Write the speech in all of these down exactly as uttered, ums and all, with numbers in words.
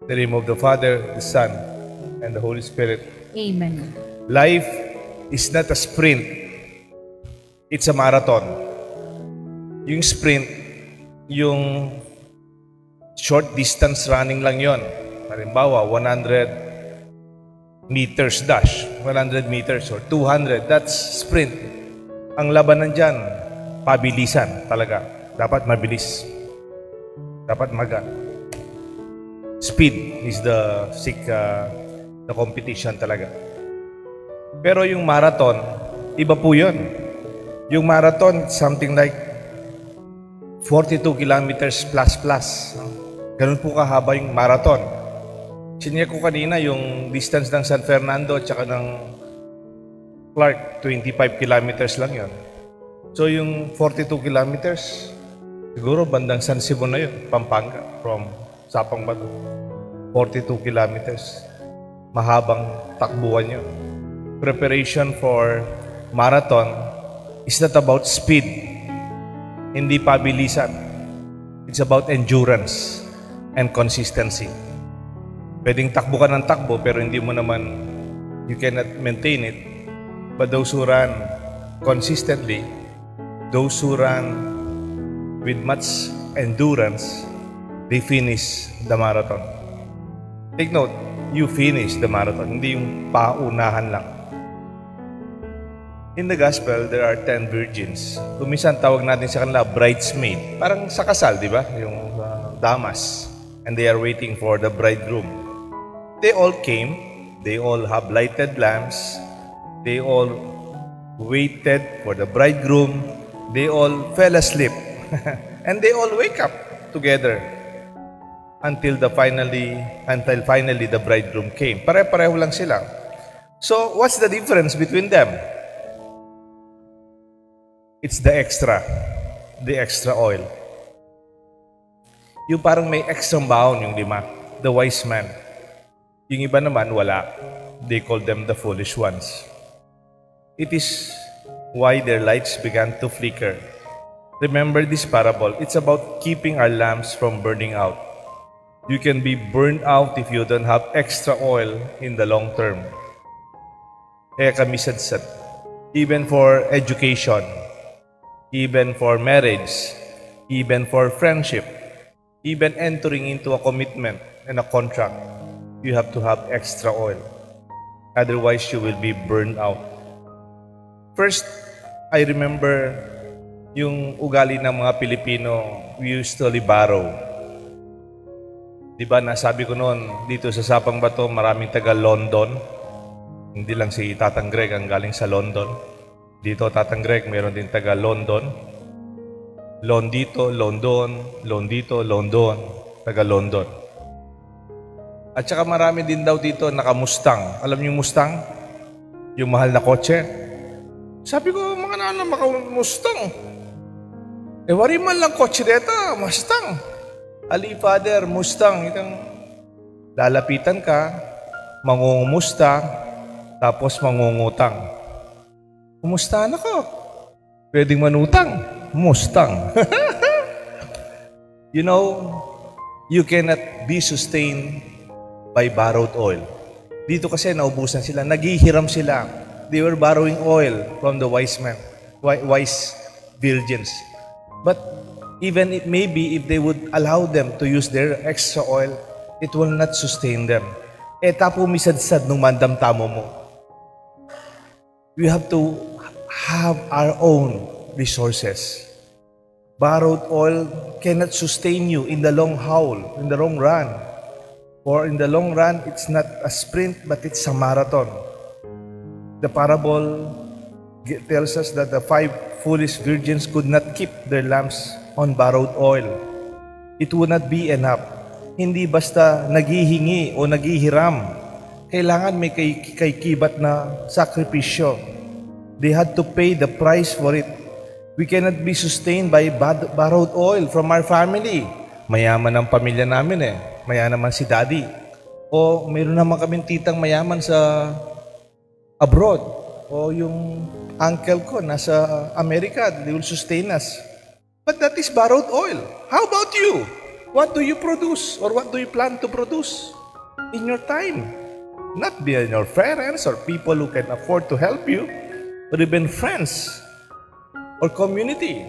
In the name of the Father, the Son, and the Holy Spirit. Amen. Life is not a sprint. It's a marathon. Yung sprint, yung short distance running lang yon. Halimbawa, one hundred meters dash, one hundred meters or two hundred, that's sprint. Ang labanan dyan, pabilisan talaga. Dapat mabilis. Dapat maga. Speed is the sick, uh, the competition talaga. Pero yung marathon, iba po yun. Yung marathon, something like forty-two kilometers plus plus. Ganun po kahaba yung marathon. Sinya ko kanina yung distance ng San Fernando at saka ng Clark, twenty-five kilometers lang yun. So yung forty-two kilometers, siguro bandang San Simon na yun, Pampanga, from Sapang Bato. forty-two kilometers. Mahabang takbuhan yun. Preparation for marathon is not about speed. Hindi pabilisan. It's about endurance and consistency. Pwedeng takbo ka ng takbo pero hindi mo naman, you cannot maintain it. But those who run consistently, those who run with much endurance, they finish the marathon. Take note, you finish the marathon, hindi yung paunahan lang. In the gospel, there are ten virgins. Kumisan tawag natin sa kanila bridesmaid. Parang sa kasal, di ba? Yung uh, damas. And they are waiting for the bridegroom. They all came. They all have lighted lamps. They all waited for the bridegroom. They all fell asleep. And they all wake up together until the finally until finally the bridegroom came. Pare-pareho lang sila. So, what's the difference between them? It's the extra, the extra oil. Yung parang may extra baon yung lima, the wise man. Yung iba naman, wala. They call them the foolish ones. It is why their lights began to flicker. Remember this parable. It's about keeping our lamps from burning out. You can be burned out if you don't have extra oil in the long term. Kaya kami sadsad. Even for education, even for marriage, even for friendship, even entering into a commitment and a contract, you have to have extra oil. Otherwise, you will be burned out. First, I remember yung ugali ng mga Pilipino, we usually borrow. Diba, nasabi ko noon, dito sa Sapang Bato, maraming taga London. Hindi lang si Tatang Greg ang galing sa London. Dito, Tatang Greg, meron din taga London. Loan dito, London, loan dito, London, taga London. At saka marami din daw dito naka-Mustang. Alam niyo yung Mustang? Yung mahal na kotse. Sabi ko, mga nana, maka-Mustang. Eh, wari man lang kotse dito, Mustang. Ali, Father, Mustang. Itang lalapitan ka, mangungumusta, tapos mangungutang. Kumusta na ko? Pwedeng manutang. Mustang. You know, you cannot be sustained by borrowed oil. Dito kasi naubusan sila. Naghihiram sila. They were borrowing oil from the wise men, wise virgins. But even it may be if they would allow them to use their extra oil, it will not sustain them. Eh, tapo misadsad nung mandamtamo mo. We have to have our own resources. Borrowed oil cannot sustain you in the long haul, in the long run. For in the long run, it's not a sprint, but it's a marathon. The parable tells us that the five foolish virgins could not keep their lamps on borrowed oil. It would not be enough. Hindi basta naghihingi o naghihiram. Kailangan may kay, kay kibat na sakripisyo. They had to pay the price for it. We cannot be sustained by borrowed oil from our family. Mayaman ang pamilya namin eh. Mayaman naman si daddy. O mayroon naman kaming titang mayaman sa abroad. O yung uncle ko nasa Amerika, they will sustain us. But that is borrowed oil. How about you? What do you produce or what do you plan to produce in your time? Not be your parents or people who can afford to help you, or even friends or community.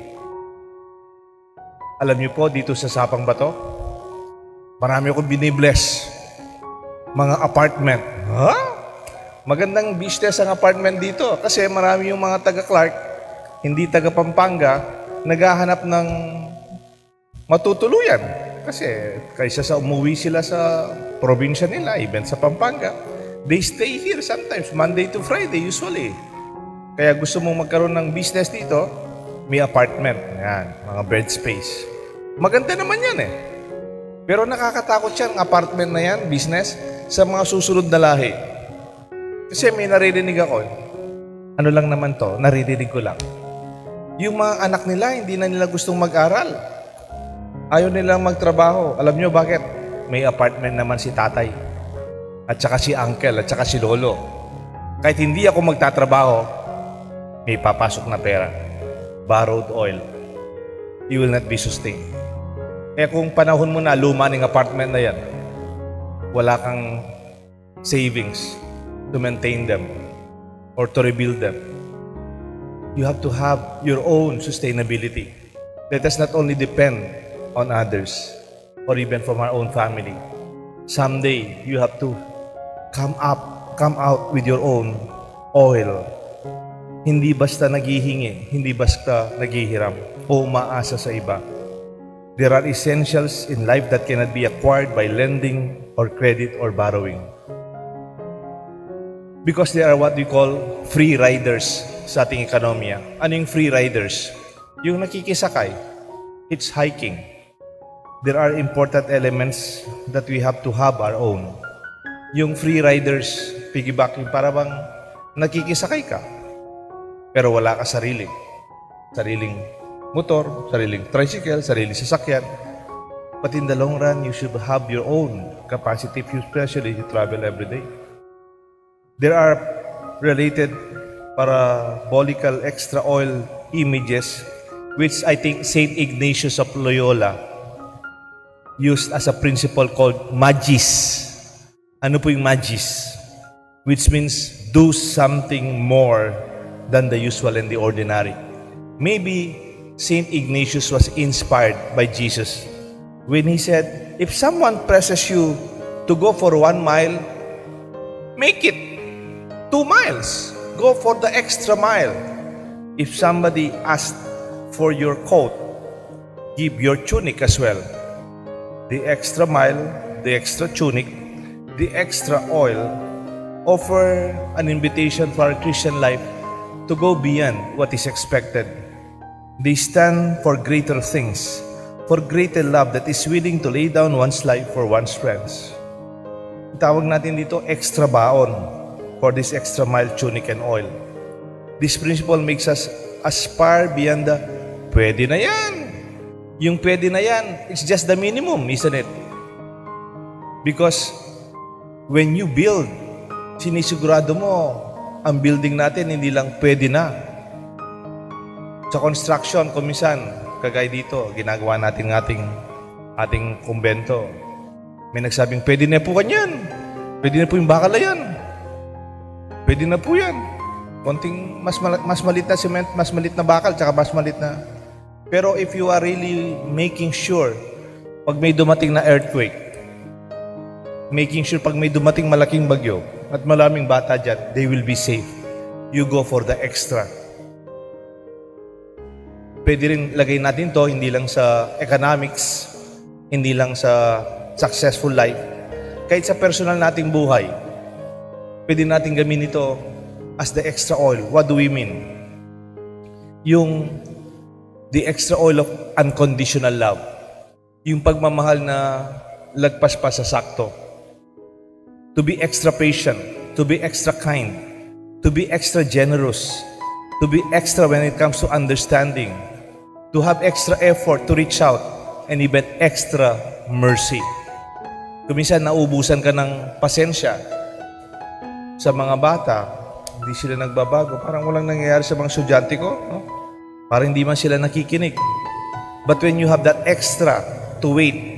Alam niyo po, dito sa Sapang Bato, marami akong binibless. Mga apartment. Ha? Huh? Magandang business ang apartment dito kasi marami yung mga taga-Clark, hindi taga-Pampanga, naghahanap ng matutuluyan. Kasi kaysa sa umuwi sila sa probinsya nila, even sa Pampanga, they stay here sometimes, Monday to Friday usually. Kaya gusto mong magkaroon ng business dito, may apartment. Yan, mga bed space. Maganda naman yan eh. Pero nakakatakot yan, apartment na yan, business, sa mga susunod na lahi. Kasi may naririnig ako, ano lang naman to, naririnig ko lang. Yung mga anak nila, hindi na nila gustong mag-aral. Ayaw nilang magtrabaho. Alam nyo bakit? May apartment naman si tatay. At saka si uncle, at saka si lolo. Kahit hindi ako magtatrabaho, may papasok na pera. Borrowed oil. You will not be sustained. Eh kung panahon mo na luma ng apartment na yan, wala kang savings to maintain them or to rebuild them. You have to have your own sustainability. Let us not only depend on others or even from our own family. Someday, you have to come up, come out with your own oil. Hindi basta naghihingi, hindi basta naghihiram o umaasa sa iba. There are essentials in life that cannot be acquired by lending or credit or borrowing. Because they are what we call free riders sa ating ekonomiya. Ano yung free riders? Yung nakikisakay. It's hiking. There are important elements that we have to have our own. Yung free riders, piggybacking, para bang nakikisakay ka. Pero wala ka sarili. Sariling motor, sariling tricycle, sariling sasakyan. But in the long run, you should have your own capacity, especially if you travel every day. There are related parabolical extra oil images which I think Saint Ignatius of Loyola used as a principle called magis. Ano po yung magis? Which means do something more than the usual and the ordinary. Maybe Saint Ignatius was inspired by Jesus when he said, if someone presses you to go for one mile, make it two miles. Go for the extra mile. If somebody asks for your coat, give your tunic as well. The extra mile, the extra tunic, the extra oil offer an invitation for our Christian life to go beyond what is expected. They stand for greater things, for greater love that is willing to lay down one's life for one's friends. Tawag natin dito extra baon for this extra mile tunic and oil. This principle makes us aspire beyond the pwede na yan. Yung pwede na yan, it's just the minimum, isn't it? Because when you build, sinisigurado mo ang building natin hindi lang pwede na. Sa construction, kumisan, kagaya dito, ginagawa natin ng ating, ating kumbento. May nagsabing, pwede na po kanyan. Pwede na po yung bakal na yan. Pwede na po yan. Konting mas, mas malit na cement, mas malit na bakal, tsaka mas malit na. Pero if you are really making sure, pag may dumating na earthquake, making sure pag may dumating malaking bagyo, at maraming bata dyan, they will be safe. You go for the extra. Pwede rin lagay natin to hindi lang sa economics, hindi lang sa successful life, kahit sa personal nating buhay. Pwede natin gamitin ito as the extra oil. What do we mean? Yung the extra oil of unconditional love. Yung pagmamahal na lagpas pa sa sakto. To be extra patient, to be extra kind, to be extra generous, to be extra when it comes to understanding, to have extra effort to reach out, and even extra mercy. Kung minsan naubusan ka ng pasensya sa mga bata, hindi sila nagbabago, parang walang nangyayari sa mga estudyante ko, no? Parang hindi man sila nakikinig. But when you have that extra to wait,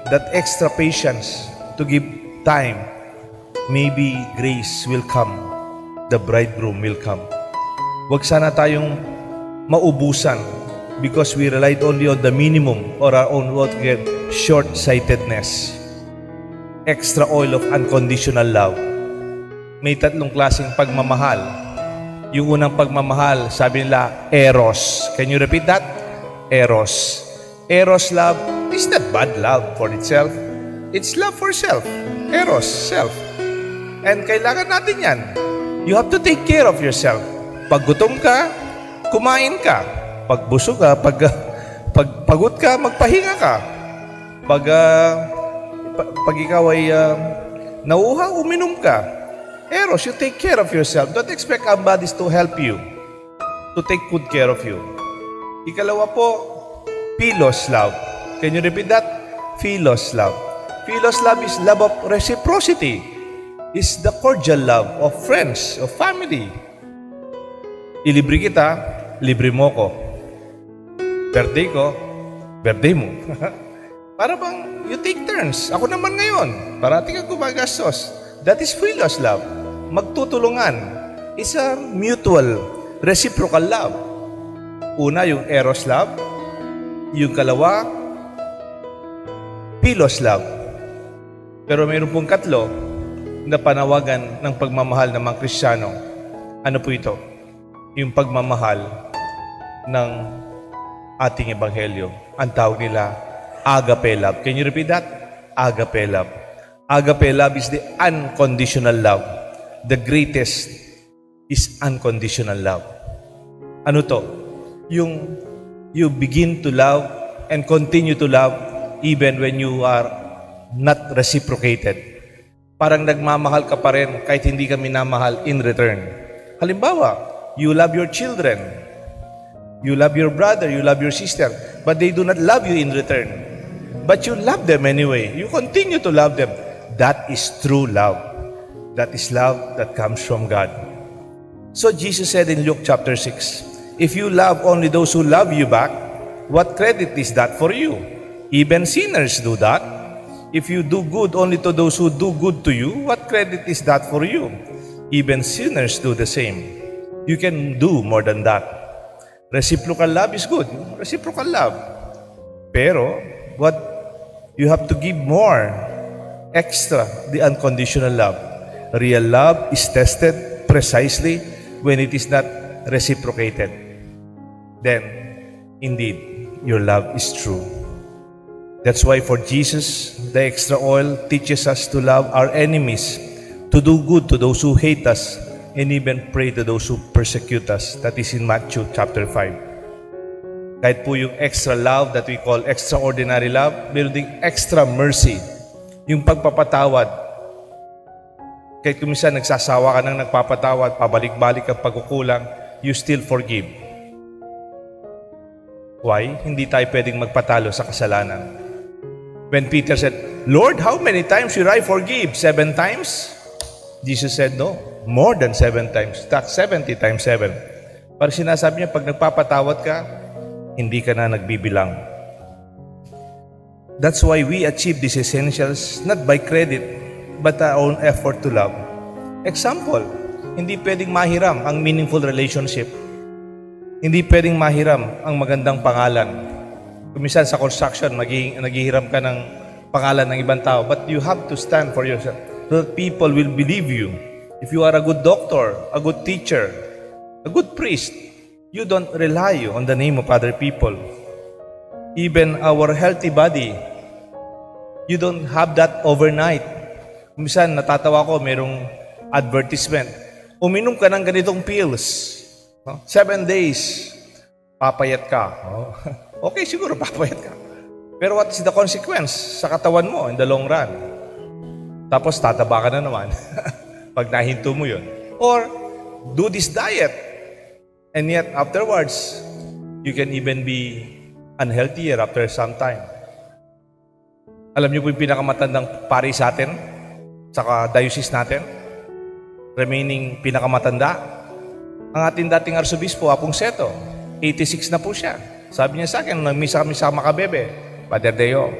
that extra patience to give time, maybe grace will come. The bridegroom will come. Huwag sana tayong maubusan because we relied only on the minimum or our own what we get short-sightedness. Extra oil of unconditional love. May tatlong klaseng pagmamahal. Yung unang pagmamahal, sabi nila, eros. Can you repeat that? Eros. Eros love is not bad love for itself. It's love for self. Eros, self. And kailangan natin yan. You have to take care of yourself. Pag gutom ka, kumain ka. Pag busog ka, pag, pag pagod ka, magpahinga ka. Pag, uh, pag ikaw ay uh, nauuhaw, uminom ka. Eros, you take care of yourself. Don't expect our bodies to help you, to take good care of you. Ikalawa po, philos love. Can you repeat that? Philos love. Philos love is love of reciprocity. Is the cordial love of friends, of family. Ilibre kita, libre mo ko. Birthday ko, birthday mo. Para bang you take turns. Ako naman ngayon, parati ka gumagastos. That is philos love. Magtutulungan. It's a mutual, reciprocal love. Una, yung eros love. Yung kalawa, philos love. Pero mayroon pong katlo na panawagan ng pagmamahal ng mga Kristiyano. Ano po ito? Yung pagmamahal ng ating Ebanghelyo. Ang tawag nila, agape love. Can you repeat that? Agape love. Agape love is the unconditional love. The greatest is unconditional love. Ano to? Yung you begin to love and continue to love even when you are not reciprocated. Parang nagmamahal ka pa rin kahit hindi ka minamahal in return. Halimbawa, you love your children. You love your brother, you love your sister, but they do not love you in return. But you love them anyway. You continue to love them. That is true love. That is love that comes from God. So Jesus said in Luke chapter six, if you love only those who love you back, what credit is that for you? Even sinners do that. If you do good only to those who do good to you, what credit is that for you? Even sinners do the same. You can do more than that. Reciprocal love is good. Reciprocal love. Pero, what you have to give more, extra, the unconditional love. Real love is tested precisely when it is not reciprocated. Then, indeed, your love is true. That's why for Jesus, the extra oil teaches us to love our enemies, to do good to those who hate us, and even pray to those who persecute us. That is in Matthew chapter five. Kahit po yung extra love that we call extraordinary love, meron ding extra mercy. Yung pagpapatawad. Kahit kuminsan nagsasawa ka nang nagpapatawad, pabalik-balik ang pagkukulang, you still forgive. Why? Hindi tayo pwedeng magpatalo sa kasalanan. When Peter said, Lord, how many times should I forgive? Seven times? Jesus said, no, more than seven times. That's seventy times seven. Para sinasabi niya, pag nagpapatawad ka, hindi ka na nagbibilang. That's why we achieve these essentials not by credit, but our own effort to love. Example, hindi pwedeng mahiram ang meaningful relationship. Hindi pwedeng mahiram ang magandang pangalan. Kumisan sa construction, maging, naghihiram ka ng pangalan ng ibang tao, but you have to stand for yourself so that people will believe you. If you are a good doctor, a good teacher, a good priest, you don't rely on the name of other people. Even our healthy body, you don't have that overnight. Kumisan, natatawa ko, merong advertisement. Uminom ka ng ganitong pills. No? Seven days, papayat ka. Oh. Okay, siguro papayat ka. Pero what is the consequence sa katawan mo in the long run? Tapos tataba ka na naman pag nahinto mo yun. Or do this diet and yet afterwards you can even be unhealthier after some time. Alam niyo po yung pinakamatandang pari sa atin, saka diocese natin, remaining pinakamatanda, ang ating dating arsobispo, Apong Seto, eighty-six na po siya. Sabi niya sa akin, nang misa kami sa Makabebe, Padre Deo,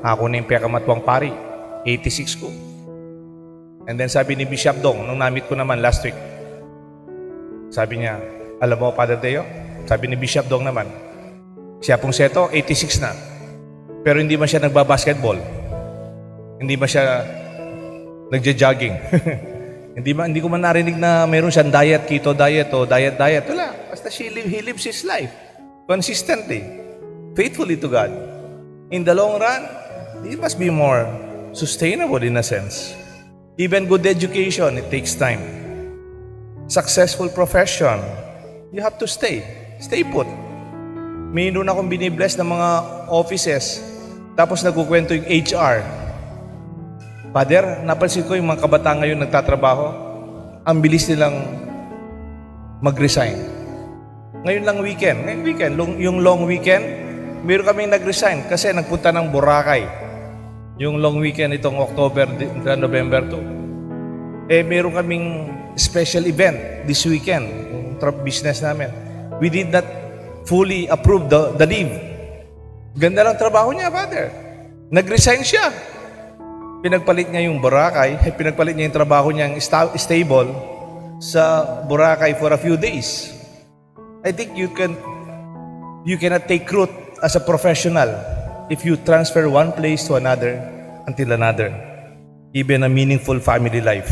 Ako na yung pekamatwang pari. eighty-six ko. And then sabi ni Bishop Dong, nung namit ko naman last week, sabi niya, alam mo, Father Deo? Sabi ni Bishop Dong naman, siya pong seto, eighty-six na. Pero hindi man siya nagbabasketball. Hindi man siya nagja-jogging. hindi, man, hindi ko man narinig na meron siyang diet, keto diet o diet diet. Wala. Basta she live, he lives his life consistently, faithfully to God. In the long run, it must be more sustainable in a sense. Even good education, it takes time. Successful profession, you have to stay. Stay put. Mayroon akong binibless ng mga offices, tapos nagkukwento yung H R. Father, napansin ko yung mga kabataan ngayon nagtatrabaho, ang bilis nilang mag-resign. Ngayon lang weekend, ngayon weekend, long, yung long weekend, meron kaming nag-resign kasi nagpunta ng Boracay. Yung long weekend itong October, November two. Eh, meron kaming special event this weekend, yung business namin. We did not fully approve the, the leave. Ganda lang trabaho niya, Father. Nag-resign siya. Pinagpalit niya yung Boracay, pinagpalit niya yung trabaho niyang stable sa Boracay for a few days. I think you can you cannot take root as a professional if you transfer one place to another until another. Even a meaningful family life.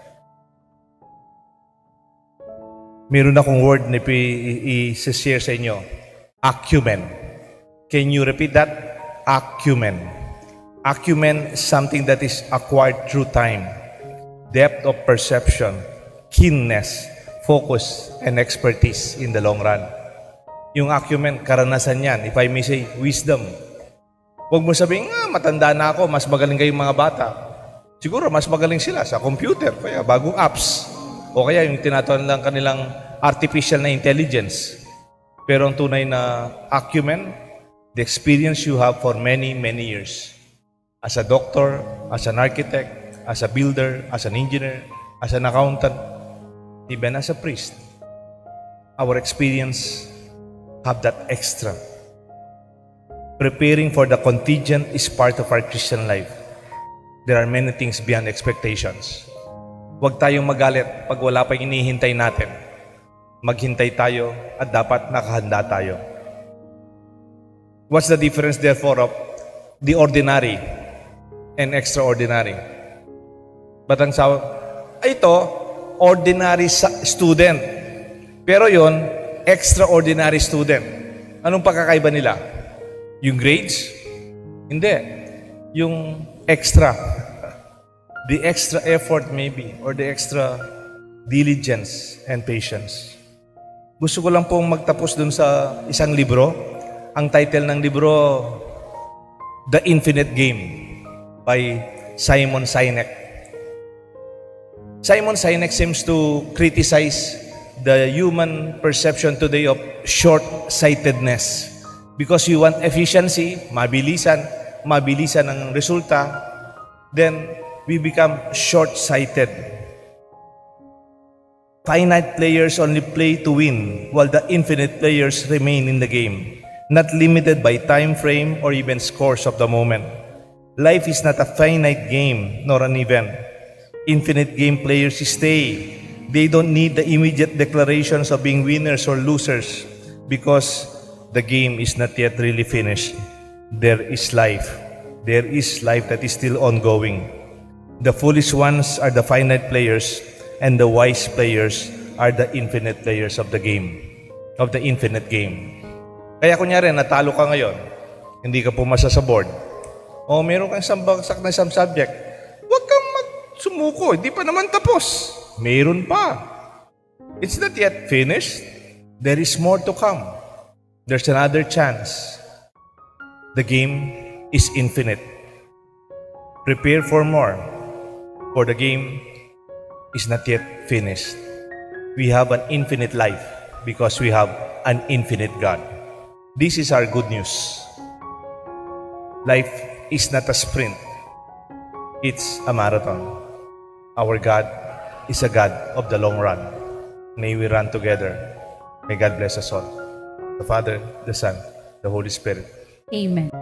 Meron akong word na i-share sa inyo. Acumen. Can you repeat that? Acumen. Acumen is something that is acquired through time. Depth of perception, keenness, focus, and expertise in the long run. Yung acumen, karanasan yan. If I may say, wisdom. Huwag mo sabihin, ah, matanda na ako, mas magaling kayong mga bata. Siguro, mas magaling sila sa computer, kaya bagong apps. O kaya yung tinatawag lang kanilang artificial na intelligence. Pero ang tunay na acumen, the experience you have for many, many years. As a doctor, as an architect, as a builder, as an engineer, as an accountant, even as a priest. Our experience have that extra. Preparing for the contingent is part of our Christian life. There are many things beyond expectations. Huwag tayong magalit pag wala pa inihintay natin. Maghintay tayo at dapat nakahanda tayo. What's the difference therefore of the ordinary and extraordinary? But ang sabi, ito, ordinary student. Pero yon extraordinary student. Anong pagkakaiba nila? Yung grades? Hindi. Yung extra. The extra effort maybe, or the extra diligence and patience. Gusto ko lang pong magtapos dun sa isang libro. Ang title ng libro, The Infinite Game by Simon Sinek. Simon Sinek seems to criticize the human perception today of short-sightedness. Because you want efficiency, mabilisan, mabilisan ang resulta, then we become short-sighted. Finite players only play to win, while the infinite players remain in the game, not limited by time frame or even scores of the moment. Life is not a finite game, nor an event. Infinite game players stay. They don't need the immediate declarations of being winners or losers because the game is not yet really finished. There is life. There is life that is still ongoing. The foolish ones are the finite players, and the wise players are the infinite players of the game, of the infinite game. Kaya kunyari, natalo ka ngayon, hindi ka pumasa sa board, o meron kang isang bagsak na isang subject, huwag kang magsumuko, hindi pa naman tapos. Meron pa. It's not yet finished. There is more to come. There's another chance. The game is infinite. Prepare for more, for the game is not yet finished. We have an infinite life because we have an infinite God. This is our good news. Life is not a sprint. It's a marathon. Our God is a God of the long run. May we run together. May God bless us all. The Father, the Son, the Holy Spirit. Amen.